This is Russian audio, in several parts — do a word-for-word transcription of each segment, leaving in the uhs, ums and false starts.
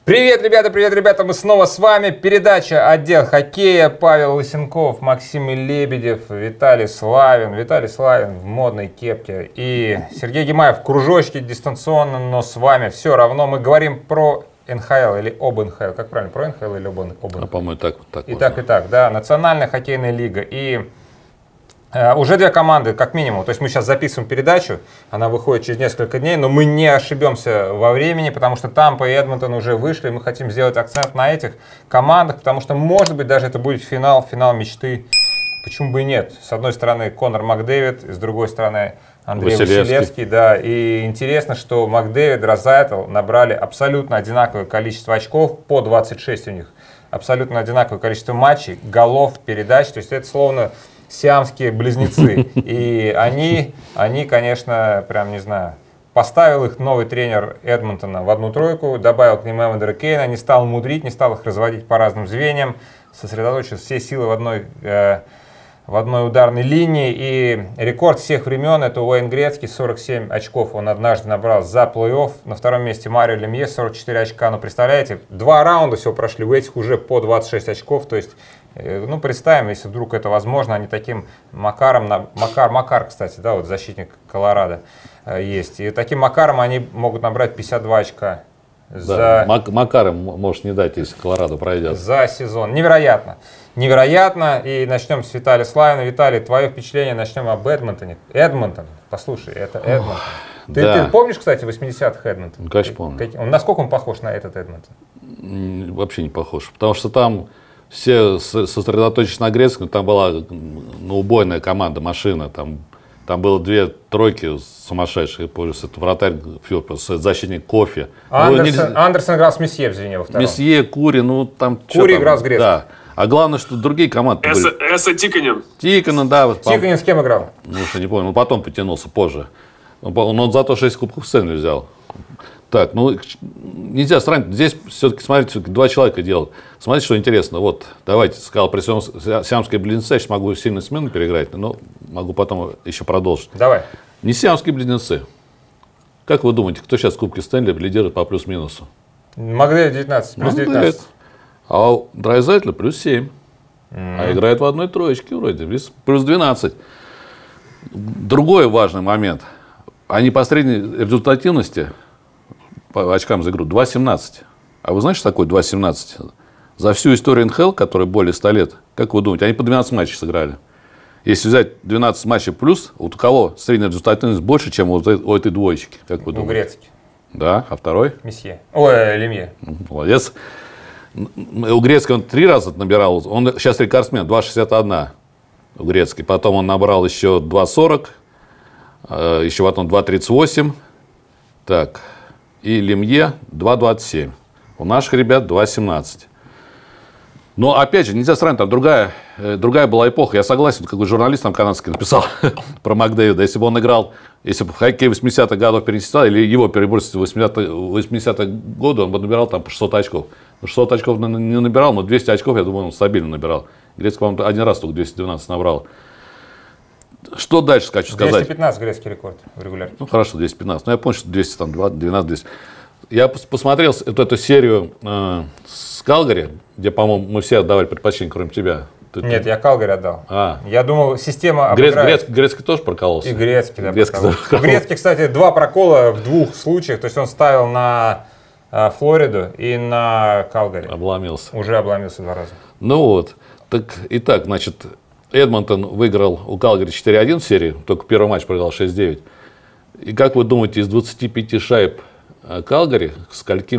Привет, ребята, привет, ребята, мы снова с вами. Передача «Отдел хоккея». Павел Лысенков, Максим Лебедев, Виталий Славин. Виталий Славин в модной кепке. И Сергей Гимаев в кружочке дистанционно, но с вами все равно. Мы говорим про эн ха эл или об эн ха эл. Как правильно, про эн ха эл или об эн ха эл? А, по-моему, так, так. И можно. так, и так, да. Национальная хоккейная лига. И уже две команды, как минимум. То есть мы сейчас записываем передачу, она выходит через несколько дней, но мы не ошибемся во времени, потому что Тампа и Эдмонтон уже вышли. Мы хотим сделать акцент на этих командах, потому что, может быть, даже это будет финал, финал мечты. Почему бы и нет? С одной стороны Конор Макдэвид, с другой стороны Андрей Василевский. Василевский, да. И интересно, что Макдэвид, Драйзайтл набрали абсолютно одинаковое количество очков, по двадцать шесть у них. Абсолютно одинаковое количество матчей, голов, передач. То есть это словно сиамские близнецы. И они, они, конечно, прям, не знаю, поставил их новый тренер Эдмонтона в одну тройку, добавил к ним Эвандера Кейна, не стал мудрить, не стал их разводить по разным звеньям, сосредоточил все силы в одной, э, в одной ударной линии. И рекорд всех времен — это Уэйн Грецкий, сорок семь очков он однажды набрал за плей-офф. На втором месте Марио Лемье, сорок четыре очка. Но представляете, два раунда всего прошли, у этих уже по двадцать шесть очков. То есть, ну, представим, если вдруг это возможно, они таким макаром, Макар, Макар, кстати, да, вот защитник Колорадо есть, и таким макаром они могут набрать пятьдесят два очка. За, да, Макар им может не дать, если Колорадо пройдет. За сезон. Невероятно. Невероятно. И начнем с Виталия Славина. Виталий, твое впечатление, начнем об Эдмонтоне. Эдмонтон, послушай, это Эдмонтон. Ты, да. ты помнишь, кстати, восьмидесятых Эдмонтон? Ну, конечно, помню. Он, насколько он похож на этот Эдмонтон? Вообще не похож, потому что там все сосредоточены на Грецком, там была ну, убойная команда, машина, там, там было две тройки сумасшедшие, это вратарь, защитник Кофе. Андерсон, ну, Андерсон играл с Месье в звене во втором. Месье, Кури, ну там... Кури играл с Грецким. Да. А главное, что другие команды Эса, были. Эса Тиканин. Тиканин, да. Тиканин с кем играл? Ну, что не помню, он потом потянулся, позже. Он, он зато шесть кубков Стэнли взял. Так, ну, нельзя сравнить. Здесь все-таки, смотрите, все-таки два человека делают. Смотрите, что интересно. Вот, давайте, сказал, при всем сиамские близнецы, я сейчас могу сильно смену переиграть, но могу потом еще продолжить. Давай. Не сиамские близнецы. Как вы думаете, кто сейчас в Кубке Стэнли лидирует по плюс-минусу? Макдэвид девятнадцать, плюс девятнадцать. А у Драйзайтля плюс семь. Mm. А играет в одной троечке вроде, плюс двенадцать. Другой важный момент. Они по средней результативности по очкам за игру два семнадцать. А вы знаете, что такое два семнадцать? За всю историю эн ха эл, которая более ста лет, как вы думаете, они по двенадцать матчей сыграли. Если взять двенадцать матчей плюс, вот у кого средняя результативность больше, чем у этой, у этой двоечки? Как вы думаете? У Грецкий. Да, а второй? Месье. Ой, Лемье. Молодец. У Грецкого он три раза набирал. Он сейчас рекордсмен, два шестьдесят один у Грецкий. Потом он набрал еще два сорок, еще потом два тридцать восемь. Так. И Лемье два двадцать семь. У наших ребят два семнадцать. Но опять же, нельзя сравнить, там другая, другая была эпоха. Я согласен, какой журналист там канадский написал про Макдэвида. Если бы он играл, если бы в хоккей восьмидесятых годов перенести, или его перебросить в восьмидесятые годы, он бы набирал там по шестьсот очков. шестьсот очков не набирал, но двести очков, я думаю, он стабильно набирал. Грецкий, по-моему, один раз только двести двенадцать набрал. Что дальше хочу сказать? двести пятнадцать грецкий рекорд в регулярке. Ну хорошо, двести пятнадцать. Но я помню, что двести двенадцать двести. Я посмотрел вот эту серию э, с Калгари, где, по-моему, мы все отдавали предпочтение, кроме тебя. Ты, Нет, ты... я Калгари отдал. А. Я думал, система Грец, обыграет. Грец, Грецкий тоже прокололся? И Грецкий, да, Грецкий, прокололся. Грецкий, кстати, два прокола в двух случаях. То есть он ставил на э, Флориду и на Калгари. Обломился. Уже обломился два раза. Ну вот. Так, итак, значит, Эдмонтон выиграл у Калгари четыре один в серии, только первый матч проиграл шесть девять. И как вы думаете, из двадцати пяти шайб Калгари к скольким,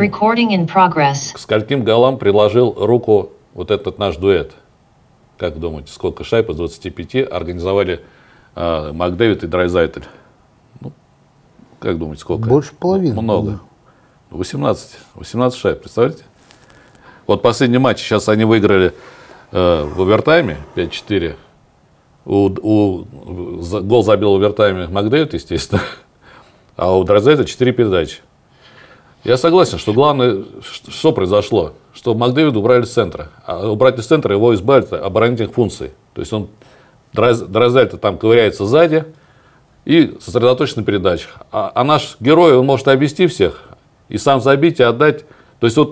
к скольким голам приложил руку вот этот наш дуэт? Как думаете, сколько шайб из двадцати пяти организовали э, Макдэвид и Драйзайтл? Ну, как думаете, сколько? Больше половины. Много. восемнадцать, восемнадцать шайб, представляете? Вот последний матч, сейчас они выиграли э, в овертайме пять четыре. У, у, за, гол забил в овертайме Макдэвид, естественно, а у Драйзайтля четыре передачи. Я согласен, что главное, что произошло, что Макдэвида убрали с центра. А убрать из центра его избавить от оборонительных функций. То есть он, Драйзайтл там ковыряется сзади и сосредоточен на передачах. А, а наш герой, он может обвести всех и сам забить и отдать. То есть вот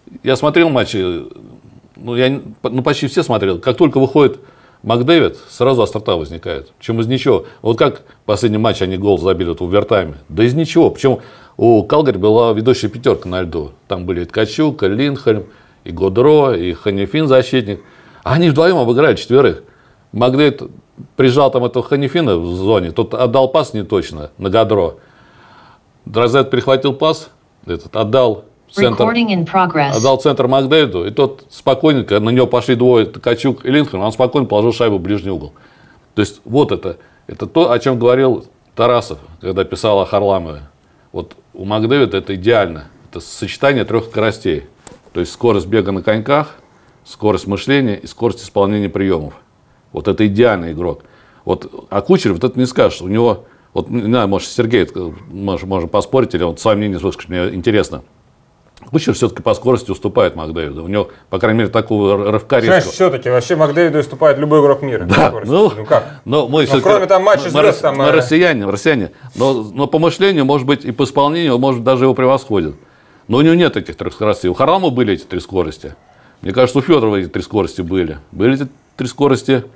я смотрел матчи, ну, я, ну, почти все смотрел. Как только выходит Макдэвид, сразу острота возникает. Причем из ничего. Вот как в последнем матче они гол забили вот в овертайме. Да из ничего. Причем у Калгари была ведущая пятерка на льду. Там были и Ткачук, и Линдхольм, и Годро, и Ханифин защитник. А они вдвоем обыграли четверых. Макдэвид прижал там этого Ханифина в зоне. Тот отдал пас не точно на Годро. Драйзайт перехватил пас, этот, отдал центр, отдал центр Макдэвиду, и тот спокойненько, на него пошли двое, Ткачук и Линдхольм, он спокойно положил шайбу в ближний угол. То есть вот это, это то, о чем говорил Тарасов, когда писал о Харламове. Вот у Макдэвида это идеально, это сочетание трех скоростей. То есть скорость бега на коньках, скорость мышления и скорость исполнения приемов. Вот это идеальный игрок. Вот, а Кучер вот это не скажешь, у него, вот, не знаю, может, Сергей, может, можно поспорить, или он свое мнение выскажет, мне интересно. Кучер все-таки по скорости уступает Макдэвиду. У него, по крайней мере, такого рывка резкого. Знаешь, все-таки вообще Макдэвиду уступает любой игрок мира. Да, ну, ну как? Но мы ну, кроме там матча мы, звезд, там... Мы россияне, россияне. Но, но по мышлению, может быть, и по исполнению, может, даже его превосходит. Но у него нет таких трех скоростей. У Харламова были эти три скорости. Мне кажется, у Федорова эти три скорости были. Были эти три скорости...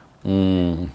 М-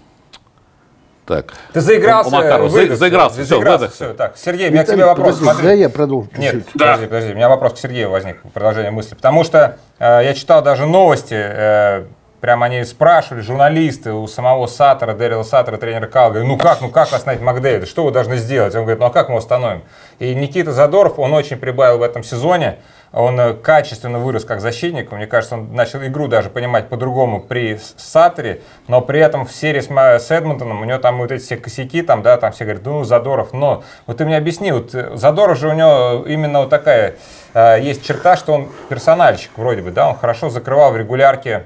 Так. Ты заигрался, За, заигрался, все, заигрался все. Так, Сергей, у меня к тебе вопрос. Подожди, да, я продолжу. Нет, да. подожди, подожди, у меня вопрос к Сергею возник, продолжение мысли. Потому что э, я читал даже новости, э, прямо они спрашивали, журналисты у самого Саттера, Дэрила Саттера, тренера Калгари, ну как, ну как остановить Макдэвида, что вы должны сделать? Он говорит, ну а как мы его остановим? И Никита Задоров, он очень прибавил в этом сезоне. Он качественно вырос как защитник. Мне кажется, он начал игру даже понимать по-другому при Саттере, но при этом в серии с, с Эдмонтоном у него там вот эти все косяки, там, да, там все говорят, ну, Задоров, но... Вот ты мне объясни, вот Задоров же у него именно вот такая э, есть черта, что он персональщик вроде бы, да, он хорошо закрывал в регулярке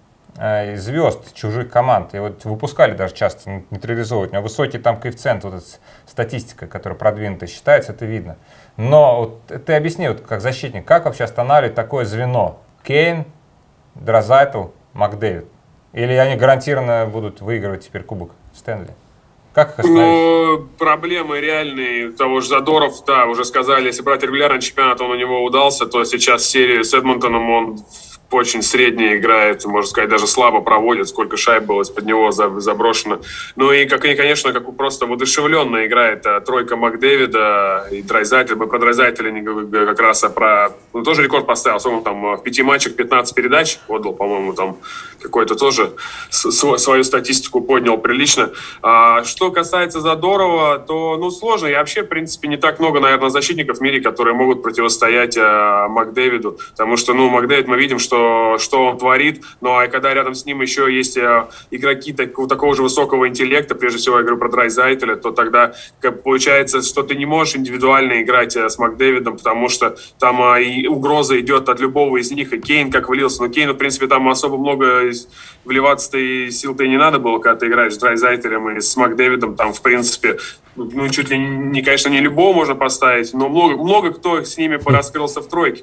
э, звезд чужих команд. И вот выпускали даже часто нейтрализовывать. У него высокий там коэффициент, вот эта статистика, которая продвинутая считается, это видно. Но вот, ты объясни, вот, как защитник, как вообще останавливать такое звено? Кейн, Драйзайтл, Макдэвид. Или они гарантированно будут выигрывать теперь кубок Стэнли? Как их остановить? Ну, проблемы реальные того же Задоров, да, уже сказали, если брать регулярный чемпионат, он у него удался, то сейчас серию с Эдмонтоном он очень средне играет, можно сказать, даже слабо проводит, сколько шайб было из-под него заброшено. Ну и, как, и конечно, как просто воодушевленно играет а, тройка Макдэвида и Драйзайтля. Мы про Драйзайтля как раз а про... Он тоже рекорд поставил, он там в пяти матчах пятнадцать передач отдал, по-моему, там какой-то тоже свою статистику поднял прилично. А, что касается Задорова, то, ну, сложно. Я вообще, в принципе, не так много, наверное, защитников в мире, которые могут противостоять а, Макдэвиду, потому что, ну, Макдэвид, мы видим, что что он творит, ну а когда рядом с ним еще есть э, игроки такого, такого же высокого интеллекта, прежде всего я говорю про Драйзайтля, то тогда как, получается, что ты не можешь индивидуально играть э, с Макдэвидом, потому что там э, и угроза идет от любого из них, и Кейн как влился, но Кейну, в принципе, там особо много вливаться-то и сил-то и не надо было, когда ты играешь с Драйзайтлем и с Макдэвидом, там, в принципе, ну, чуть ли не, конечно, не любого можно поставить, но много, много кто с ними пораскрылся в тройке.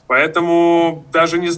Поэтому даже не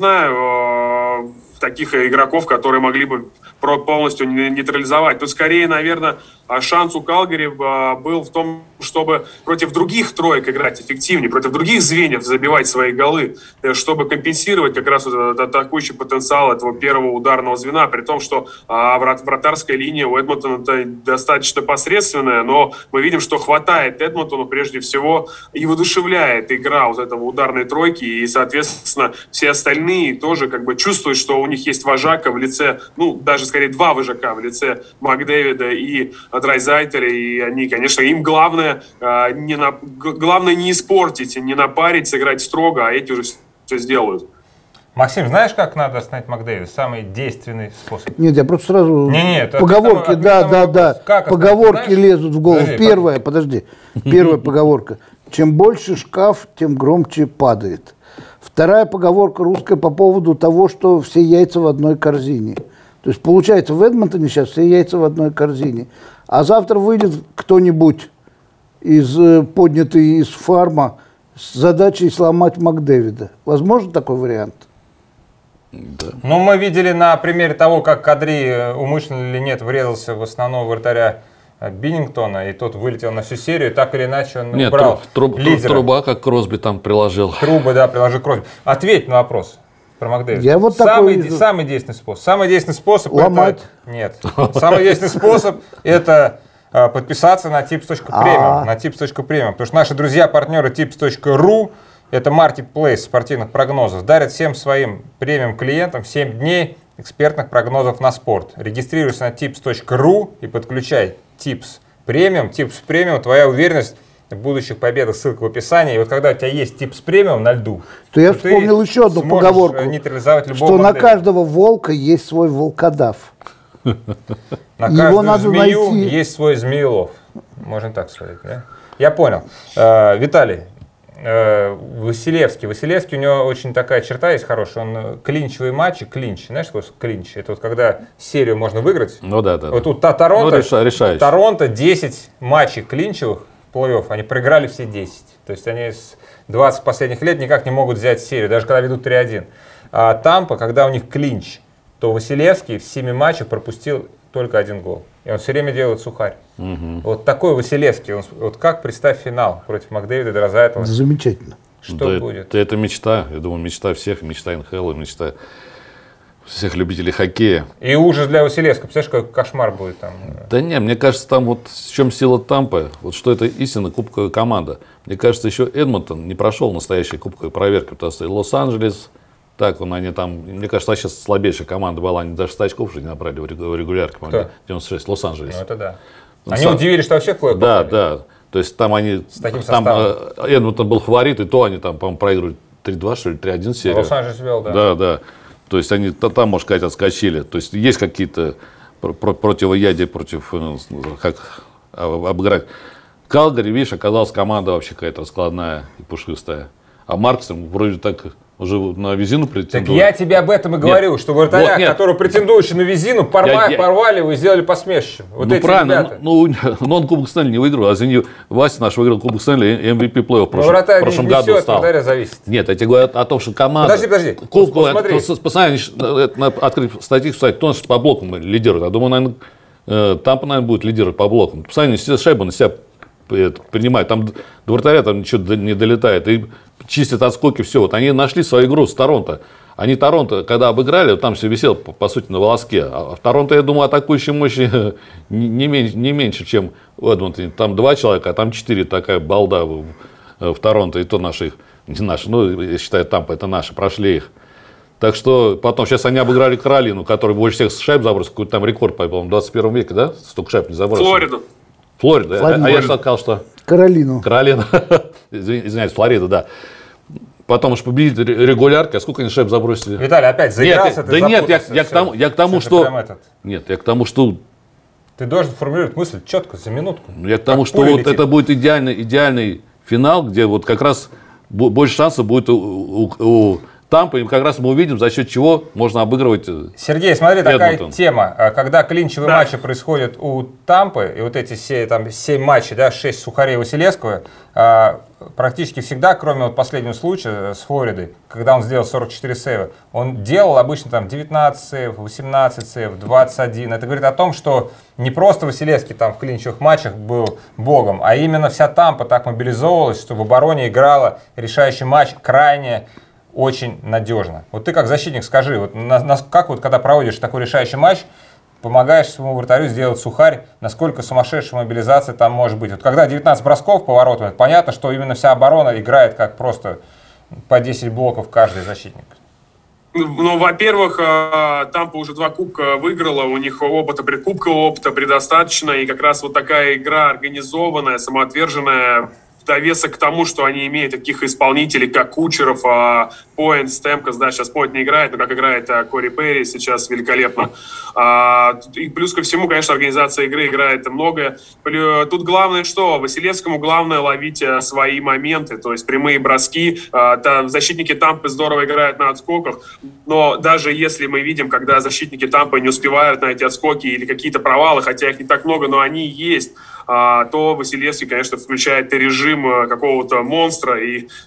знаю таких игроков, которые могли бы полностью нейтрализовать. Тут скорее, наверное, шанс у Калгари был в том, чтобы против других троек играть эффективнее, против других звеньев забивать свои голы, чтобы компенсировать как раз вот атакующий потенциал этого первого ударного звена, при том, что вратарская линия у Эдмонтона достаточно посредственная, но мы видим, что хватает Эдмонтону прежде всего и воодушевляет игра вот этого ударной тройки, и, соответственно, все остальные тоже как бы чувствуют, что у них есть вожака в лице, ну, даже скорее два вожака в лице Макдэвида и Драйзайтля, и они, конечно, им главное, э, не на, главное не испортить, не напарить, сыграть строго, а эти уже все сделают. Максим, знаешь, как надо остановить Макдэвида? Самый действенный способ. Нет, я просто сразу... Не, не, это поговорки, это, да, это, да, это, да. как поговорки знаешь? лезут в голову. Подожди, Первая, подожди. Первая поговорка. Чем больше шкаф, тем громче падает. Вторая поговорка русская по поводу того, что все яйца в одной корзине. То есть, получается, в Эдмонтоне сейчас все яйца в одной корзине. А завтра выйдет кто-нибудь, из, поднятый из фарма, с задачей сломать Макдэвида. Возможно такой вариант? Да. Ну, мы видели на примере того, как Кадри, умышленно или нет, врезался в основного вратаря Биннингтона, и тот вылетел на всю серию, и так или иначе он Нет, убрал труб, лидера. Труба, как Кросби там приложил. Труба, да, приложил Кросби. Ответь на вопрос про Макдэвида. Я вот самый, такой... самый действенный способ. Самый действенный способ Ломать. Это... Нет. Самый действенный способ это а, подписаться на tips.premium. На tips.premium. Потому что наши друзья-партнеры tips.ru это marketplace спортивных прогнозов. Дарят всем своим премиум-клиентам семь дней экспертных прогнозов на спорт. Регистрируйся на tips.ru и подключай Tips Premium. Tips Premium, твоя уверенность в будущих победах, ссылка в описании. И вот когда у тебя есть Tips Premium на льду, то я то вспомнил еще одну поговорку, нейтрализовать любого что на модели. каждого волка есть свой волкодав. На Его каждую надо змею найти. есть свой змеелов. Можно так сказать. Да? Я понял. Э, Виталий, э, Василевский. Василевский, у него очень такая черта есть хорошая. Он клинчевые матчи, клинч. Знаешь, что клинч? Это вот когда серию можно выиграть. Ну да, да. Вот да. тут та, Торонто, Ну, реша- решающий. Торонто десять матчей клинчевых в плей-офф, они проиграли все десять. То есть они с двадцати последних лет никак не могут взять серию, даже когда ведут три один. А Тампа, когда у них клинч, то Василевский в семи матчах пропустил только один гол. И он все время делает сухарь. Угу. Вот такой Василевский. Он, вот как представь финал против Макдэвида, Дрозаитова. Замечательно. Что да, будет? Это, это мечта. Я думаю, мечта всех. Мечта эн эйч эл, мечта всех любителей хоккея. И ужас для Василевского. Представляешь, какой кошмар будет там? Да не, мне кажется, там вот в чем сила Тампы, вот что это истинно кубковая команда. Мне кажется, еще Эдмонтон не прошел настоящей кубковой проверки, потому что и Лос-Анджелес, так он, они там, мне кажется, сейчас слабейшая команда была, они даже ста очков уже не набрали в регулярке, по-моему, девяносто шесть, Лос-Анджелес. Ну это да. Он Они сам... удивились, что вообще в плей-офф Да, попали. да. То есть там они, С таким там составом. э, Эдмонтон был фаворит, и то они там, по-моему, проигрывали три два, что ли, три один серию. Лос-Анджелес вел, да. Да, да. То есть они там, можно сказать, отскочили. То есть есть какие-то про- про- противоядия против, э, как обыграть. Калгари, видишь, оказалась команда вообще какая-то раскладная и пушистая. А Марксом вроде так уже на визину Так претендует. я тебе об этом и говорю, Нет. что вратаря, Вот нет. который претендующий на визину, порва- Я- я- порвали его и сделали посмешищем. Вот Ну эти правильно, ребята. ну, ну, но он Кубок Стэнли не выиграл, а за нее Вася наш выиграл Кубок Стэнли и эм ви пи плей-офф в Но прошлом, вратарь в прошлом не, не году все от стал. вратаря зависит. Нет, я тебе говорю о, о том, что команда... Подожди, подожди. Кубку, Посмотри. это, постоянно, это, надо открыть статистику, кстати, кто у нас по блокам лидирует. Я думаю, наверное, э, Тампа, наверное, будет лидировать по блокам. Постоянно все шайбы на себя это, принимают. Там до вратаря там ничего до- не долетает. И чистят отскоки, все. Вот они нашли свою игру с Торонто. Они Торонто, когда обыграли, там все висело, по, по сути, на волоске. А в Торонто, я думаю, атакующей мощи не, не, меньше, не меньше, чем в Эдмонтоне. Там два человека, а там четыре, такая балда в, в Торонто. И то наши, не наши, ну, я считаю, Тампа, это наши, прошли их. Так что потом, сейчас они обыграли Каролину, который больше всех шайб забросил, какой-то там рекорд, по-моему, в двадцать первом веке, да? Столько шайб не забросил. Флориду. Флорида. Флорида. А я что сказал, что Каролину. Каролина. Извиняюсь, Флорида, да. Потом уж победить регулярки, а сколько они шайб забросили? Виталий, опять заигрался, Нет, ты да нет, я, запутался, я к всё. тому, я к тому Всё, ты что... прям этот. Нет, я к тому, что... Ты должен формулировать мысль четко, за минутку. Я к тому, Как что пуля вот летит. это будет идеальный, идеальный финал, где вот как раз бо- больше шансов будет у, у- у Тампы, и как раз мы увидим, за счет чего можно обыгрывать. Сергей, смотри, такая Эдмонтон. тема. А, Когда клинчевые Да. матчи происходят у Тампы, и вот эти все, там, семь матчей, да, шесть сухарей Василевского, а, практически всегда, кроме вот последнего случая с Флоридой, когда он сделал сорок четыре сейва, он делал обычно там девятнадцать сейвов, восемнадцать сейвов, двадцать один. Это говорит о том, что не просто Василевский там в клинчевых матчах был богом, а именно вся Тампа так мобилизовалась, что в обороне играла решающий матч крайне очень надежно. Вот ты как защитник скажи, вот на- на- как вот когда проводишь такой решающий матч, помогаешь своему вратарю сделать сухарь, насколько сумасшедшая мобилизация там может быть. Вот когда девятнадцать бросков по воротам, это понятно, что именно вся оборона играет как просто по десять блоков каждый защитник. Ну, во-первых, э, Тампа уже два кубка выиграла, у них опыта, предкубкового опыта предостаточно, и как раз вот такая игра организованная, самоотверженная, в довесок к тому, что они имеют таких исполнителей, как Кучеров, а, Пойнт, Стемкос, да, сейчас Пойнт не играет, но как играет а, Кори Перри сейчас великолепно. А, и плюс ко всему, конечно, организация игры играет много. Плю- Тут главное что? Василевскому главное ловить а, свои моменты, то есть прямые броски. А, та- защитники Тампы здорово играют на отскоках, но даже если мы видим, когда защитники Тампы не успевают на эти отскоки или какие-то провалы, хотя их не так много, но они есть, а, то Василевский, конечно, включает режим а, какого-то монстра и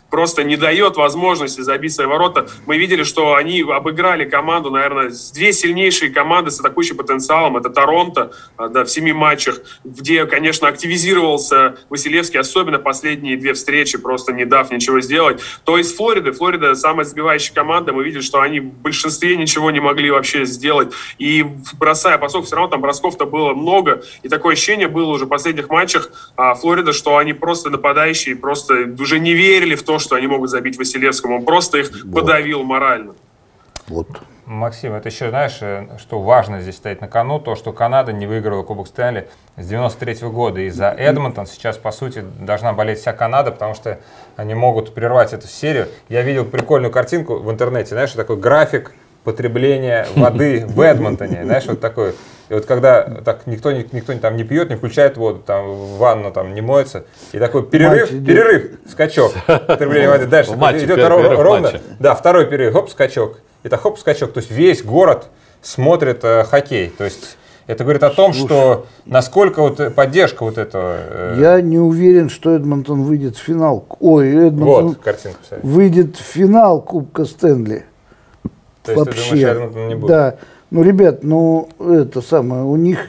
просто не дает возможности забить свои ворота. Мы видели, что они обыграли команду, наверное, две сильнейшие команды с атакующим потенциалом. Это Торонто, да, в семи матчах, где, конечно, активизировался Василевский, особенно последние две встречи, просто не дав ничего сделать. То есть Флорида, Флорида самая забивающая команда, мы видели, что они в большинстве ничего не могли вообще сделать. И бросая бросок, все равно там бросков-то было много. И такое ощущение было уже в последних матчах а, Флорида, что они просто нападающие, просто уже не верили в то, что они могут забить Василевскому. Он просто их вот подавил морально. Вот. Максим, это еще, знаешь, что важно здесь стоит на кону, то, что Канада не выиграла Кубок Стэнли с девяносто третьего года. И за Эдмонтон сейчас, по сути, должна болеть вся Канада, потому что они могут прервать эту серию. Я видел прикольную картинку в интернете, знаешь, такой график потребления воды в Эдмонтоне, знаешь, вот такой. И вот когда так никто, никто там не пьет, не включает воду, там в ванну там не моется, и такой перерыв, перерыв, скачок потребления воды. Дальше идет ровно, да, второй перерыв, хоп, скачок. Это хоп, скачок. То есть весь город смотрит э, хоккей. То есть это говорит о том, Слушай, что насколько вот поддержка вот этого... Э... Я не уверен, что Эдмонтон выйдет в финал. Ой, Эдмонтон вот, картинка, выйдет в финал Кубка Стэнли. То есть вообще. Ты думаешь, Эдмонтон не будет? Да. Ну, ребят, ну, это самое, у них,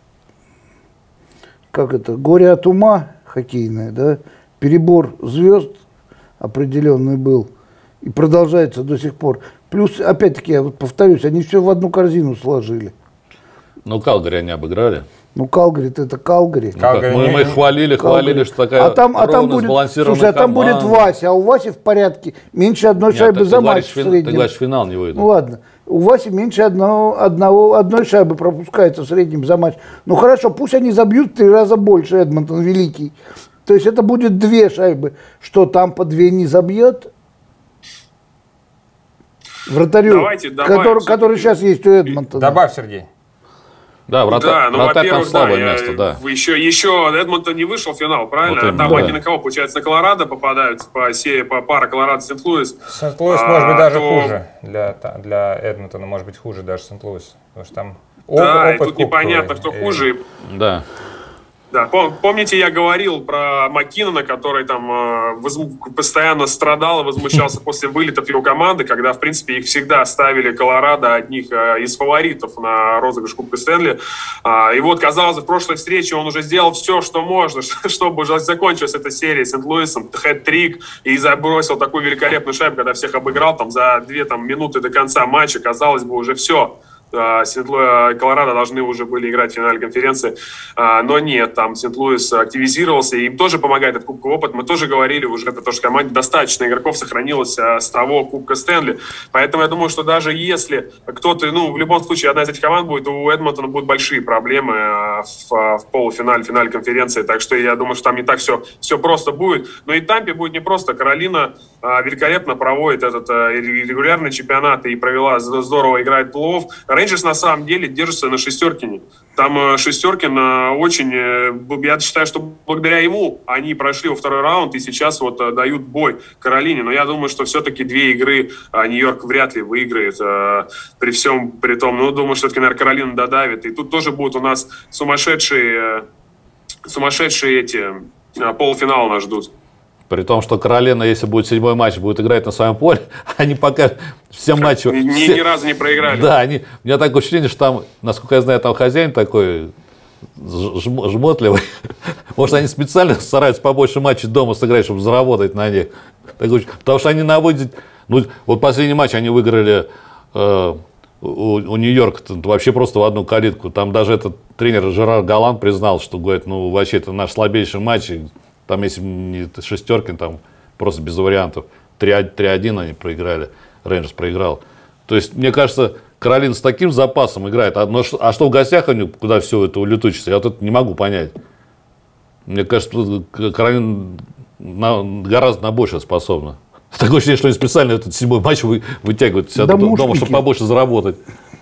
как это, горе от ума хоккейное, да, перебор звезд определенный был и продолжается до сих пор. Плюс, опять-таки, я вот повторюсь, они все в одну корзину сложили. Ну, Калгари они обыграли. Ну, Калгари, это Калгари. Калгари. Мы, мы их хвалили, Калгари. хвалили, что такая а там, а там будет, слушай, а там команда. будет Вася, а у Васи в порядке меньше одной Нет, шайбы за матч в среднем. Ты говоришь, финал не выйдет. Ну, ладно. У Васи меньше одного, одного, одной шайбы пропускается в среднем за матч. Ну, хорошо, пусть они забьют в три раза больше, Эдмонтон великий. То есть это будет две шайбы. Что, там по две не забьет? Вратарю, Давайте, который, который сейчас есть у Эдмонтона. Добавь, Сергей. Да, врата, да, ну, вратарь там слабое да, место, да. Еще, еще Эдмонтон не вышел в финал, правильно? Вот именно, там да. они на кого, получается, на Колорадо попадают по серии, по пара Колорадо-Сент-Луис. Сент-Луис а, может быть даже то... хуже. Для, для Эдмонтона может быть хуже даже Сент-Луис. Потому что там да, опыт и тут непонятно, кто и... хуже. Да. Да, помните, я говорил про Маккинона, который там э, возм... постоянно страдал и возмущался после вылетов его команды, когда, в принципе, их всегда ставили Колорадо одних э, из фаворитов на розыгрыш Кубка Стэнли. А, и вот, казалось, в прошлой встрече он уже сделал все, что можно, чтобы уже закончилась эта серия с Сент-Луисом, хэт-трик, и забросил такую великолепную шайбу, когда всех обыграл там за две там, минуты до конца матча, казалось бы, уже все. Сент-Луис, Колорадо должны уже были играть в финале конференции, но нет, там Сент-Луис активизировался, и им тоже помогает этот кубковый опыт. Мы тоже говорили уже, потому что команде достаточно игроков сохранилось с того Кубка Стэнли, поэтому я думаю, что даже если кто-то, ну, в любом случае, одна из этих команд будет, у Эдмонтона будут большие проблемы в, в полуфинале, финале конференции, так что я думаю, что там не так все, все просто будет, но и Тампе будет непросто. Каролина великолепно проводит этот регулярный чемпионат и провела здорово, играет плей-офф. Рейнджерс на самом деле держится на Шестеркине. Там Шестеркин очень, я считаю, что благодаря ему они прошли во второй раунд и сейчас вот дают бой Каролине. Но я думаю, что все-таки две игры Нью-Йорк вряд ли выиграет при всем при том. Ну, думаю, что все-таки, наверное, Каролина додавит. И тут тоже будут у нас сумасшедшие, сумасшедшие эти полуфиналы нас ждут. При том, что Каролина, если будет седьмой матч, будет играть на своем поле, они пока все матчи... Ни, все... ни разу не проиграли. Да, они... у меня такое ощущение, что там, насколько я знаю, там хозяин такой жм... жмотливый. Может, они специально стараются побольше матчей дома сыграть, чтобы заработать на них. Потому что они наводят... Ну, вот последний матч они выиграли э, у, у Нью-Йорка вообще просто в одну калитку. Там даже этот тренер Жерар Галан признал, что, говорит, ну, вообще это наш слабейший матч. Там, если не Шестеркин, там просто без вариантов. три один они проиграли, Рейнджерс проиграл. То есть, мне кажется, Каролина с таким запасом играет. А, но, а что в гостях они, куда все это улетучится, я вот это не могу понять. Мне кажется, Каролина на, гораздо на больше способна. Такое ощущение, что они специально этот седьмой матч вы, вытягивают себя да дома, дома, чтобы побольше заработать.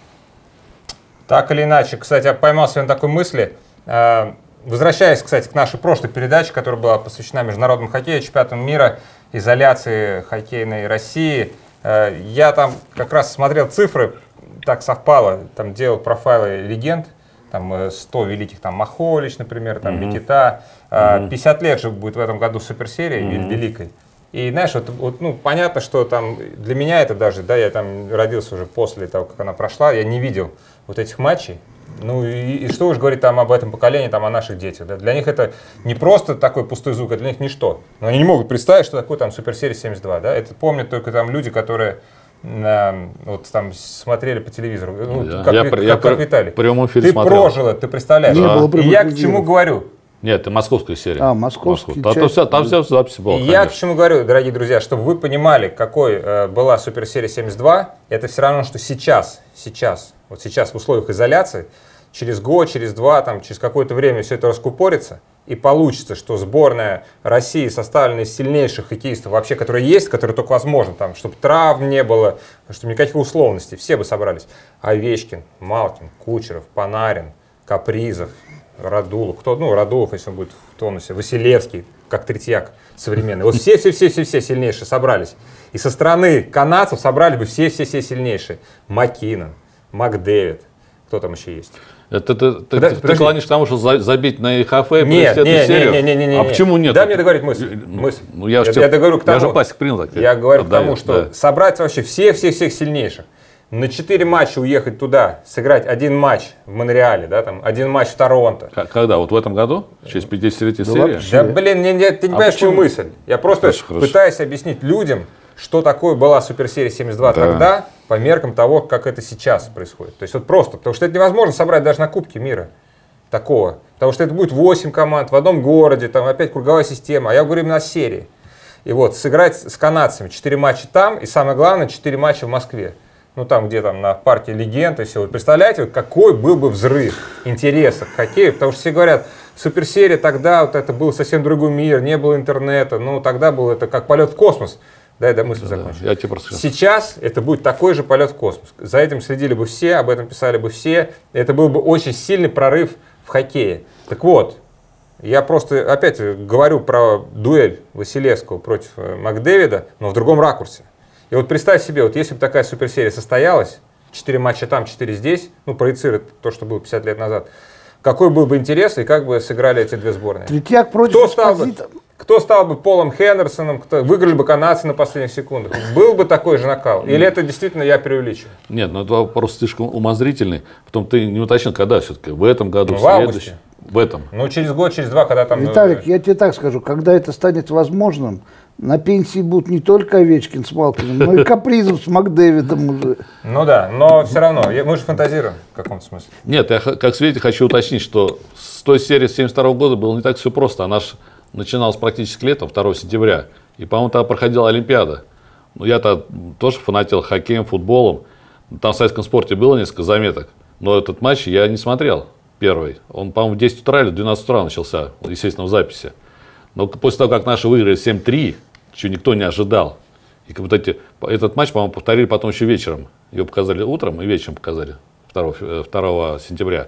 Так или иначе, кстати, я поймал себя на такой мысли. Возвращаясь, кстати, к нашей прошлой передаче, которая была посвящена международному хоккею, чемпионату мира, изоляции хоккейной России, я там как раз смотрел цифры, так совпало, там делал профайлы легенд, там сто великих, там Махович, например, там mm-hmm. Микита, mm-hmm. пятьдесят лет же будет в этом году суперсерии mm-hmm. великой. И знаешь, вот, вот, ну, понятно, что там для меня это даже, да, я там родился уже после того, как она прошла, я не видел вот этих матчей. Ну и, и что уж говорить там об этом поколении, там о наших детях. Да? Для них это не просто такой пустой звук, это для них ничто. Но они не могут представить, что такое там Суперсерия семьдесят два. Да? Это помнят только там люди, которые э, вот там смотрели по телевизору. Ну, я, как, я, как, я как Виталий. Ты прожил это, ты представляешь? Не было и я к чему говорю? Нет, это московская серия. А, московский. Там, там, вся, там вся запись была. И я к чему говорю, дорогие друзья, чтобы вы понимали, какой э, была Суперсерия семьдесят два, это все равно, что сейчас, сейчас, вот сейчас в условиях изоляции, через год, через два, там, через какое-то время все это раскупорится, и получится, что сборная России составлена из сильнейших хоккеистов вообще, которые есть, которые только возможно, там, чтобы травм не было, чтобы никаких условностей, все бы собрались. Овечкин, Малкин, Кучеров, Панарин, Капризов, Радулов, кто, ну, Радулов, если он будет в тонусе, Василевский, как третьяк современный. Вот все-все-все-все сильнейшие собрались. И со стороны канадцев собрали бы все-все-все сильнейшие. Маккинон, Макдэвид, кто там еще есть? Это ты, ты, Подожди, ты, ты клонишь к тому, что забить на ИХФ и нет, провести нет, эту серию? Нет, нет, нет, нет, а почему нет? Дай мне договорить мысль. мысль. Ну, я, я, же, я, договорю к тому, я же пасек принял. Так, я говорю отдаю, к тому, что да. собрать вообще всех-всех-всех сильнейших, на четыре матча уехать туда, сыграть один матч в Монреале, да, там, один матч в Торонто. Когда? Вот в этом году? Через пятидесятилетие да серии? вообще. Да, блин, не, не, ты не А понимаешь мою почему? мысль. Я просто Хорошо, хорошо. пытаюсь объяснить людям, что такое была Суперсерия семьдесят два Да. тогда, по меркам того, как это сейчас происходит. То есть вот просто, потому что это невозможно собрать даже на Кубке мира такого. Потому что это будет восемь команд в одном городе, там опять круговая система. А я говорю именно о серии. И вот сыграть с канадцами четыре матча там, и самое главное, четыре матча в Москве. Ну там, где там на парке Легенд и все. Вот представляете, вот какой был бы взрыв интереса к хоккею, потому что все говорят, Суперсерия тогда, вот это был совсем другой мир, не было интернета, ну тогда был это как полет в космос. Дай до мысли Да, закончить. я тебе просто... Сейчас это будет такой же полет в космос. За этим следили бы все, об этом писали бы все. Это был бы очень сильный прорыв в хоккее. Так вот, я просто опять говорю про дуэль Василевского против Макдэвида, но в другом ракурсе. И вот представь себе, вот если бы такая суперсерия состоялась, четыре матча там, четыре здесь, ну, проецирует то, что было пятьдесят лет назад, какой был бы интерес и как бы сыграли эти две сборные? Третьяк против Кто стал бы, Эспозито. кто стал бы Полом Хендерсоном, кто, выиграли бы канадцы на последних секундах? Был бы такой же накал? Или это действительно я преувеличиваю? Нет, ну это вопрос слишком умозрительный. Потом ты не уточнил, когда все-таки? В этом году, Ну, в в следующем? В этом. Ну, через год, через два, когда там... Виталик, я тебе так скажу, когда это станет возможным, на пенсии будут не только Овечкин с Малкиным, но и Капризов с Макдэвидом уже. Ну да, но все равно, я- мы же фантазируем в каком-то смысле. Нет, я х- как свидетель хочу уточнить, что с той серии семьдесят второго года было не так все просто. Она ж начиналась практически летом, второго сентября. И, по-моему, тогда проходила Олимпиада. Ну, я-то тоже фанател хоккеем, футболом. Там в советском спорте было несколько заметок. Но этот матч я не смотрел, первый. Он, по-моему, в десять утра или в двенадцать утра начался, естественно, в записи. Но после того, как наши выиграли семь три, чего никто не ожидал. И как вот эти, этот матч, по-моему, повторили потом еще вечером. Его показали утром и вечером показали второго сентября.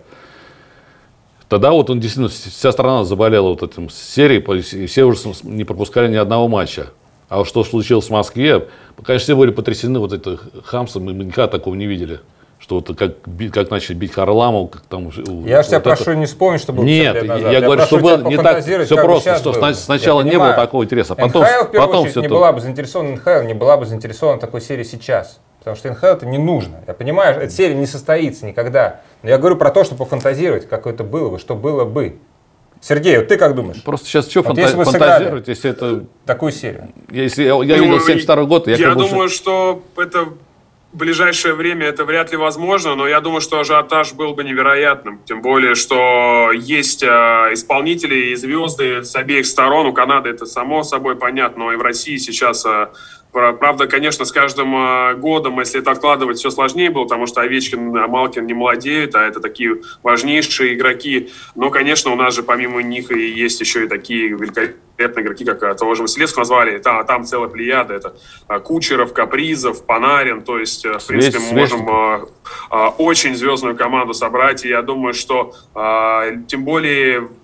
Тогда вот он действительно, вся страна заболела вот этим серией, и все уже не пропускали ни одного матча. А вот что случилось в Москве, конечно, все были потрясены вот это хамством, мы никогда такого не видели. Что вот как, би- как начали бить Харламов, как там... Я же тебя вот прошу это. не вспомнить, что было Нет, пятьдесят лет назад. я говорю, что прошу было тебя не так пофантазировать, все как бы просто, сейчас что было. сна- сначала Я не было понимаю. такого интереса, потом, эн ха эл, в первую потом очередь, все не это... была бы заинтересована, эн ха эл не была бы заинтересована в такой серии сейчас. Потому что эн ха эл это не нужно. Я понимаю, эта серия не состоится никогда. Но я говорю про то, чтобы пофантазировать, как это было бы, что было бы. Сергей, вот ты как думаешь? Просто сейчас что Вот фанта- если бы фантазировать, если это... Такую серию. Если я, я Ну, видел семьдесят второй год, я, Я как бы думаю, уже- что это в ближайшее время это вряд ли возможно, но я думаю, что ажиотаж был бы невероятным. Тем более, что есть э, исполнители и звезды с обеих сторон. У Канады это само собой понятно, но и в России сейчас... э, пра- Правда, конечно, с каждым э, годом, если это откладывать, все сложнее было, потому что Овечкин и Малкин не молодеют, а это такие важнейшие игроки. Но, конечно, у нас же помимо них и есть еще и такие великолепные игроки, как э, того же Василевского назвали. Там, там целая плеяда. Это э, Кучеров, Капризов, Панарин. То есть, э, в принципе, мы можем э, э, очень звездную команду собрать. И я думаю, что э, тем более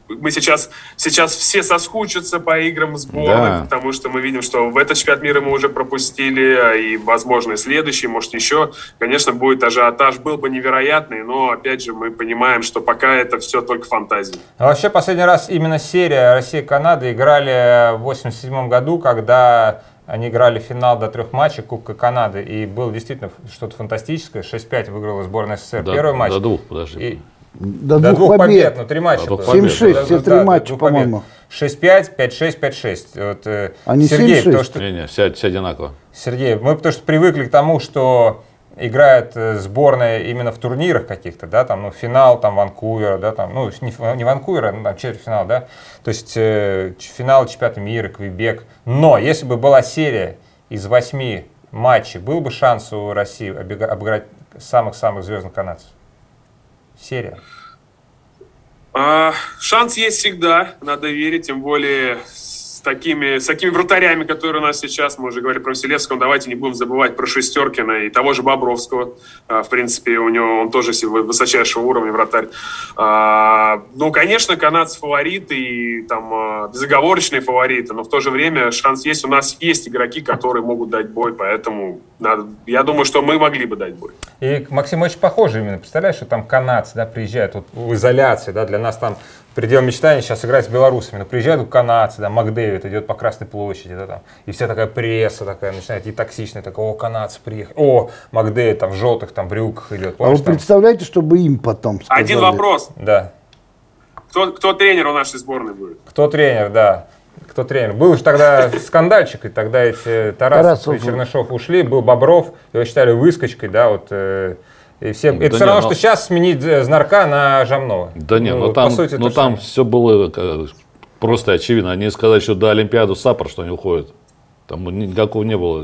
мы сейчас, сейчас все соскучатся по играм сборной, да. потому что мы видим, что в этот чемпионат мира мы уже пропустили, и, возможно, и следующий, может, еще. Конечно, будет ажиотаж, был бы невероятный, но, опять же, мы понимаем, что пока это все только фантазии. А вообще, последний раз именно серия Россия-Канада играли в восемьдесят седьмом году, когда они играли финал до трех матчей Кубка Канады, и было действительно что-то фантастическое. шесть пять выиграла сборная СССР до, первый матч. До двух, подожди. И, до, до двух, двух побед, побед, ну три матча было. семь шесть, все три да, матча, по-моему. шесть пять, пять шесть, пять шесть. Вот, Они Сергей, потому что... Не, не, все, все одинаково. Сергей, мы потому что привыкли к тому, что играет сборная именно в турнирах каких-то, да, там, ну, финал, там, Ванкувера, да, там, ну, не, не Ванкувера, ну, там, четвертьфинал, да, то есть э, финал чемпионата мира, Квебек. Но если бы была серия из восьми матчей, был бы шанс у России обыграть самых-самых звездных канадцев? Серия. А, шанс есть всегда, надо верить, тем более с такими, с такими вратарями, которые у нас сейчас, мы уже говорили про Василевского, давайте не будем забывать про Шестеркина и того же Бобровского, а, в принципе, у него он тоже высочайшего уровня вратарь. А, ну, конечно, канадцы фавориты и там безоговорочные фавориты, но в то же время шанс есть, у нас есть игроки, которые могут дать бой, поэтому надо, я думаю, что мы могли бы дать бой. И Максим очень похоже именно, представляешь, что там канадцы, да, приезжают вот в изоляции, да, для нас там предел мечтаний сейчас играть с белорусами, но приезжают канадцы, да, Макдэвид идет по Красной площади, да, там, и вся такая пресса такая начинает, и токсичная, такая, о, канадцы приехали, о, Макдэвид там в желтых там брюках идет. Помнишь, а вы там? Представляете, чтобы им потом сказали? Один вопрос. Да. Кто, кто тренер у нашей сборной будет? Кто тренер, да. Кто тренер? Был же тогда скандальчик, и тогда эти Тарасов и Чернышов ушли, был Бобров, его считали выскочкой, да, вот. Э, и все, да это все равно, но... что сейчас сменить Знарка на Жамнова. Да нет, ну, но вот, там, сути, но там все было просто очевидно. Они сказали, что до Олимпиады Саппор, что они уходят. Там никакого не было.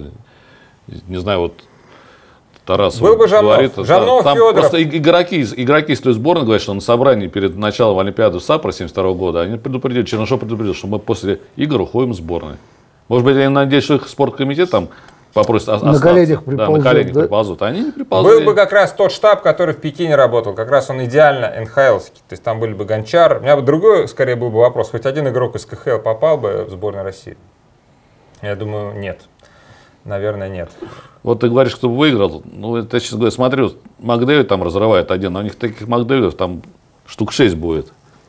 Не знаю, вот Тарасов был бы Жамнов, говорит. Жамнов, там Федоров. Просто игроки, игроки из той сборной говорят, что на собрании перед началом Олимпиады Саппора семьдесят второго года они предупредили, Чернышов предупредил, что мы после игр уходим в сборную. Может быть, они надеются, что их спорткомитет там попросят остаться. На коленях приползут. Да, на коленях да? приползут. Они не приползли. Был бы как раз тот штаб, который в Пекине работал, как раз он идеально эн ха эловский. То есть там были бы Гончар. У меня бы другой, скорее, был бы вопрос. Хоть один игрок из ка ха эл попал бы в сборную России? Я думаю, нет. Наверное, нет. Вот ты говоришь, кто выиграл. Ну, это я сейчас говорю, смотрю, Макдэвид там разрывает один, а у них таких Макдэвидов там штук шесть будет.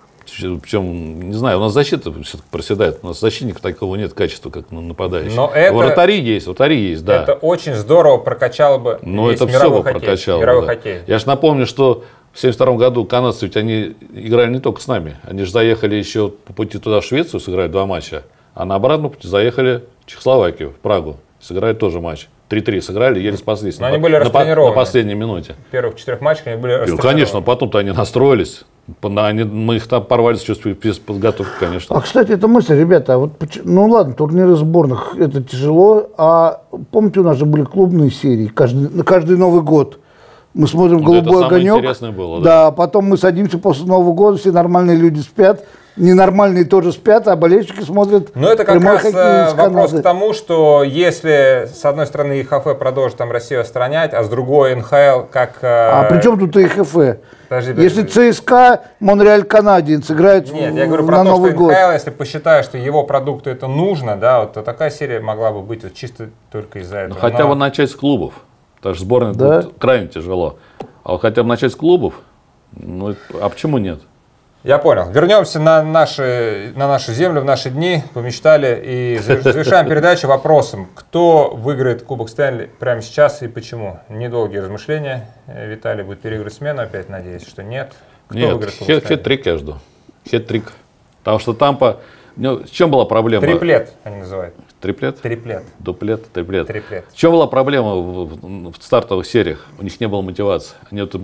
Причем, не знаю, у нас защита все-таки проседает. У нас защитников такого нет качества, как нападающий. Но это, вратари есть, вратари есть, да. Это очень здорово прокачало бы Но весь это мировой все хоккей. Прокачало, мировой да. хоккей. Я же напомню, что в семьдесят втором году канадцы ведь они играли не только с нами. Они же заехали еще по пути туда в Швецию, сыграли два матча. А на обратном пути заехали в Чехословакию, в Прагу. Сыграли тоже матч. три-три сыграли, еле спаслись. Но они были растренированы. На последней минуте. В первых четырех матчах они были растренированы. Конечно, потом-то они настроились. Они, мы их там порвали без подготовки, конечно. А, кстати, это мысль, ребята, вот, ну ладно, турниры сборных, это тяжело, а помните, у нас же были клубные серии, каждый, на каждый Новый год. Мы смотрим «Голубой это огонек». Самое интересное было, да. Да, потом мы садимся после Нового года, все нормальные люди спят, ненормальные тоже спят, а болельщики смотрят. Но это как раз вопрос к тому, что если с одной стороны и ха эф продолжит там Россию отстранять, а с другой эн ха эл как... А при чем тут и ха эф? Подожди, подожди. Если ЦСКА, Монреаль канадец играет Нет, в, я говорю на про то, Новый что год. эн ха эл, если посчитает, что его продукту это нужно, да, вот, то такая серия могла бы быть вот чисто только из-за этого. Ну, хотя Но... бы начать с клубов. Потому что сборная да? будет крайне тяжело. А вот хотя бы начать с клубов, ну, а почему нет? Я понял. Вернемся на, наши, на нашу землю, в наши дни, помечтали и завершаем передачу вопросом, кто выиграет Кубок Стэнли прямо сейчас и почему. Недолгие размышления. Виталий будет переигрывать смену опять, надеюсь, что нет. Кто нет, выиграет Кубок Стэнли? Хет-трик я жду. Хет-трик. Потому что Тампа... Ну, в чем была проблема? Триплет они называют. Триплет? Триплет. Дуплет, триплет. Триплет. В чем была проблема в, в, в стартовых сериях? У них не было мотивации. Они вот,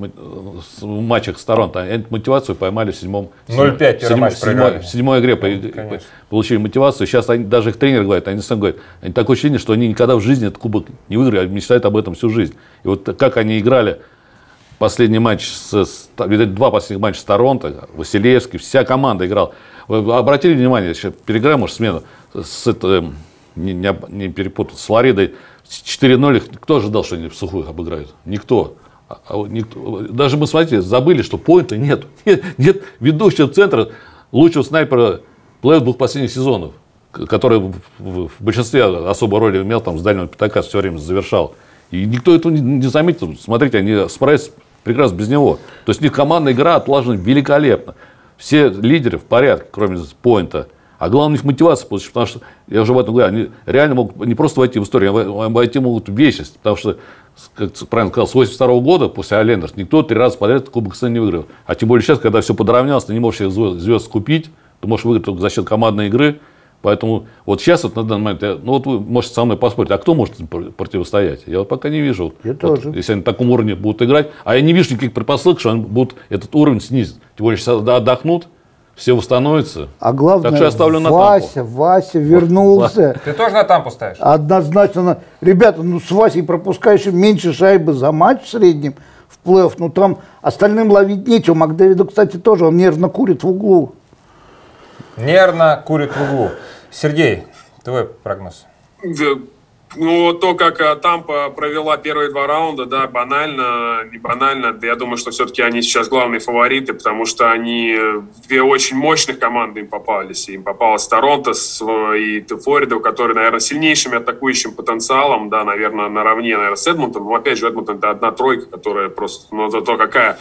в матчах сторон, они мотивацию поймали в седьмом... ноль пять первый матч проиграли. В седьмой игре ну, получили мотивацию. Сейчас они, даже их тренер говорит, они сами говорят, они такое ощущение, что они никогда в жизни этот кубок не выиграли, они мечтают об этом всю жизнь. И вот как они играли последний матч, с, с, два последних матча с Торонто, Василевский, вся команда играла. Вы обратили внимание, сейчас переиграем, может, смену, с, это, не, не, не перепутать, с Флоридой четыре ноль, кто ожидал, что они в сухую обыграют? Никто. А, а, никто. Даже мы, смотрите, забыли, что поинта нет. Нет, нет ведущего центра, лучшего снайпера плей-офф двух последних сезонов, который в, в, в большинстве особой роли имел, там, с дальнего пятака все время завершал. И никто этого не, не заметил. Смотрите, они справятся прекрасно без него. То есть у них командная игра отлажена великолепно. Все лидеры в порядке, кроме Пойнта. А главное, у них мотивация, потому что, я уже об этом говорю, они реально могут не просто войти в историю, а войти могут в вечность. Потому что, как правильно сказал, с восемьдесят второго года, после Алендерс, никто три раза подряд Кубок Стэнли не выиграл. А тем более сейчас, когда все подравнялось, ты не можешь их звезд купить, ты можешь выиграть только за счет командной игры. Поэтому вот сейчас, вот на данный момент, я, ну вот вы можете со мной поспорить, а кто может противостоять? Я вот пока не вижу. Я вот, тоже. Если они на таком уровне будут играть. А я не вижу никаких предпосылок, что они будут этот уровень снизить. Тем более сейчас отдохнут. Все восстановится. А главное, так что я ставлю на Вася, Тампу. Вася вернулся. Ты тоже на Тампу ставишь? Однозначно. Ребята, ну с Васей пропускаешь меньше шайбы за матч в среднем в плей-офф. Ну там остальным ловить нечего. Макдэвиду, кстати, тоже. Он нервно курит в углу. Нервно курит в углу. Сергей, твой прогноз? Ну, то, как Тампа провела первые два раунда, да, банально, не банально. Я думаю, что все-таки они сейчас главные фавориты, потому что они две очень мощных команды им попались. Им попалась Торонто и Флорида, у которой, наверное, сильнейшим атакующим потенциалом, да, наверное, наравне, наверное, с Эдмонтоном. Но, опять же, Эдмонтон — это одна тройка, которая просто, ну, зато какая...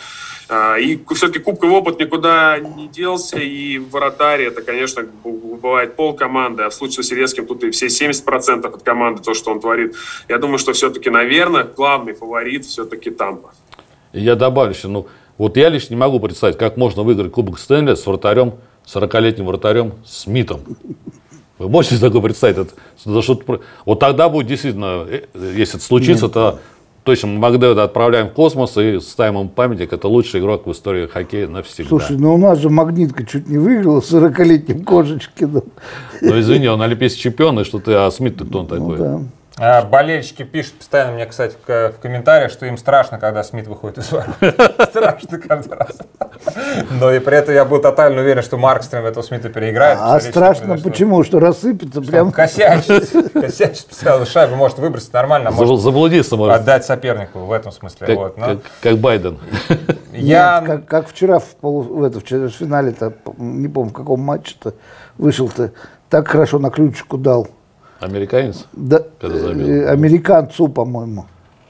И все-таки кубковый опыт никуда не делся, и в вратаре это, конечно, бывает пол команды, а в случае с Василевским тут и все семьдесят процентов от команды, то, что он творит. Я думаю, что все-таки, наверное, главный фаворит все-таки Тампа. Я добавлю еще, ну, вот я лично не могу представить, как можно выиграть Кубок Стэнли с вратарем, сорокалетним вратарем Смитом. Вы можете такое представить? Это, что, вот тогда будет действительно, если это случится, Нет. то... Точно, мы Макдэвида отправляем в космос и ставим ему памятник. Это лучший игрок в истории хоккея навсегда. Слушай, ну у нас же Магнитка чуть не выиграла сорокалетним Кошечкиным. Ну извини, он олимпийский чемпион, и что ты, а Смит-то кто он такой? Ну, да. А, болельщики пишут постоянно мне, кстати, в, в комментариях, что им страшно, когда Смит выходит из ворот. Страшно каждый раз. Но и при этом я был тотально уверен, что Маркстрем этого Смита переиграет. А страшно почему? Что рассыпется прям... Косячит. Косячит. Шайбу может выбросить нормально, может заблудиться может. Отдать сопернику в этом смысле. Как, вот, но... как, как Байден. Я... Нет, как, как вчера в, полу... в, это, в финале-то, не помню, в каком матче-то вышел-то, так хорошо на ключику дал. Американец? Да, американцу, по-моему.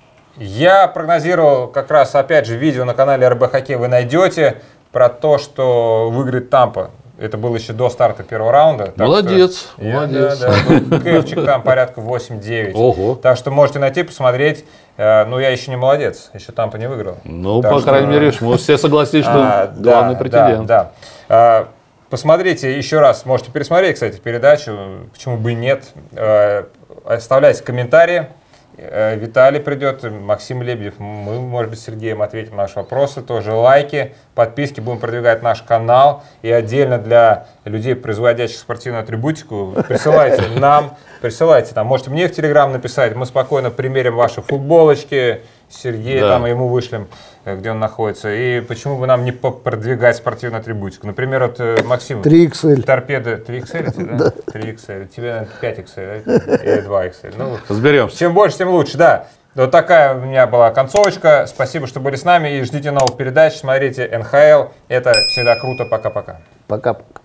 Я прогнозировал как раз, опять же, видео на канале эр бэ Хоккей вы найдете про то, что выиграет Тампа. Это было еще до старта первого раунда. Молодец, я, молодец. Да, да, кэфчик там порядка восемь-девять. Ого. Так что можете найти, посмотреть. Ну, я еще не молодец, еще Тампа не выиграл. Ну, так по что... крайней мере, мы все согласились, что а, главный да, претендент. Да, да. Посмотрите еще раз, можете пересмотреть, кстати, передачу, почему бы и нет. Оставляйте комментарии. Виталий придет, Максим Лебедев, мы, может быть, с Сергеем ответим на наши вопросы. Тоже лайки, подписки, будем продвигать наш канал. И отдельно для людей, производящих спортивную атрибутику, присылайте нам, присылайте там. Можете мне в Телеграм написать, мы спокойно примерим ваши футболочки. Сергею, да. Там ему вышлем, где он находится. И почему бы нам не продвигать спортивную атрибутику? Например, вот Максим. три икс эль. Торпеда. три икс эль, да? три икс эль. Тебе, наверное, пять икс эль или два икс эль. Ну, разберемся. Чем больше, тем лучше, да. Вот такая у меня была концовочка. Спасибо, что были с нами. И ждите новых передач. Смотрите эн ха эл. Это всегда круто. Пока-пока. Пока-пока.